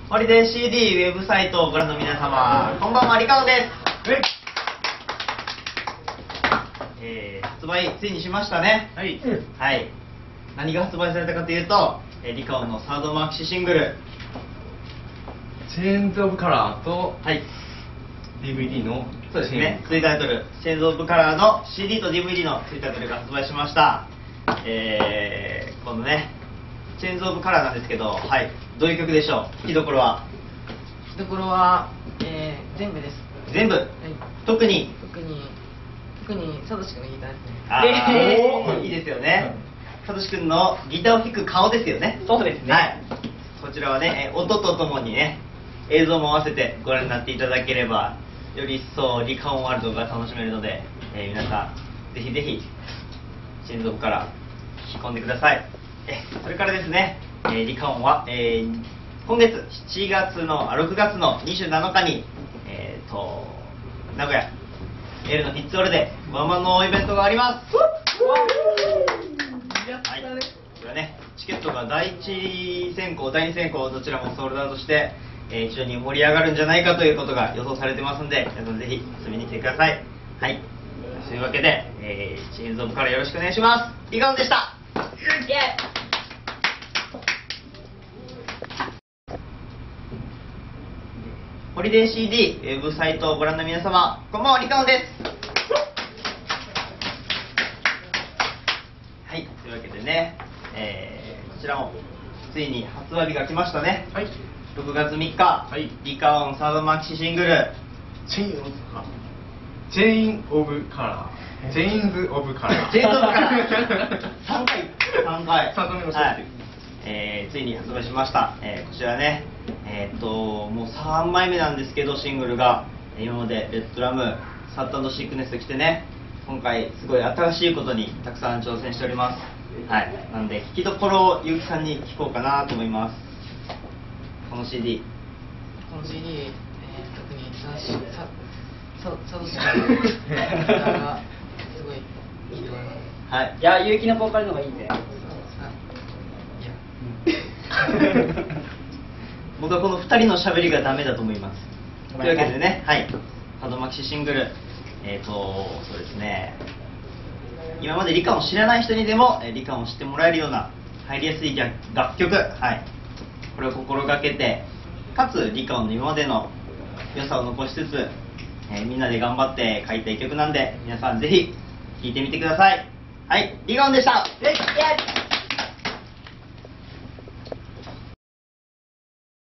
ホリデー CD ウェブサイトをご覧の皆様、こんばんは、リカオンです。発売ついにしましたね。はい、何が発売されたかというと、リカオンのサードマキシシングルチェーンズ・オブ・カラーと、 はい、 DVD のそうですね、ツイタイトルチェーンズ・オブ・カラーの CD と DVD のツイタイトルが発売しました。このねチェーンズ・オブ・カラーなんですけど、はい、どういう曲でしょう。聴きどころは全部です。 全部、はい、特にサトシ君のギターですね。 いいですよね。サトシ君のギターを弾く顔ですよね。 そうですね。 はい、こちらはね、音とともにね、映像も合わせてご覧になっていただければ、より一層リカオンワールドが楽しめるので、皆さんぜひぜひチェーンズ・オブ・カラー聴き込んでください。それからですね、リカオンは、今月6月の27日に、名古屋エルのフィッツオールでワンマンのイベントがあります。はい、これはね、チケットが第1選考第2選考どちらもソールドアウトして、非常に盛り上がるんじゃないかということが予想されてますんで、皆さんぜひ遊びに来てください。はい、というわけで、チェーンズ・オブ・カラーよろしくお願いします。リカオンでした。ホリデー CD ウェブサイトをご覧の皆様、こんばんは、リカオンです。はい、というわけでね、こちらもついに発売日が来ましたね。はい、6月3日、はい、リカオンサードマキシシングルチェーン・オブ・カラー、チェーン・オブ・カラー、チェーンズ・オブ・カラー、 チェーンズ・オブ・カラー3回 3度目の正直、 ついに発売しました。こちらね、もう3枚目なんですけど、シングルが今までレッドラム、サッド&シークネス来てね、今回すごい新しいことにたくさん挑戦しております。はい、なんで聴きどころをゆうきさんに聞こうかなと思います。この CD、 特にサトシ君のギターがすごいいいと思います。 はい、 いや、結城のボーカルの方がいいんで。 僕はこの2人の喋りがダメだと思います。というわけでね、はい、サードマキシシングル、そうですね、今までリカオンを知らない人にでもリカオンを知ってもらえるような入りやすい楽曲、はい、これを心がけて、かつリカオンの今までの良さを残しつつ、みんなで頑張って書いた一曲なんで、皆さんぜひ聴いてみてください。はい、リカオンでした。